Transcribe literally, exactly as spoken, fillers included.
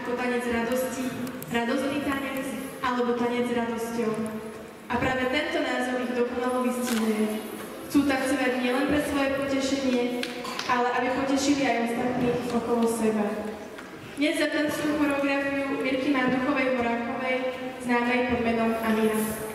ako tanec radosti, radostný tanec alebo tanec s radosťou. A práve tento názov ich dokonalo vystihuje. Chcú tancovať nielen pre svoje potešenie, ale aby potešili aj ostatných okolo seba. Dnes zatancujú choreografiu Mirky Marduchovej Horákovej, známej pod menom Amira.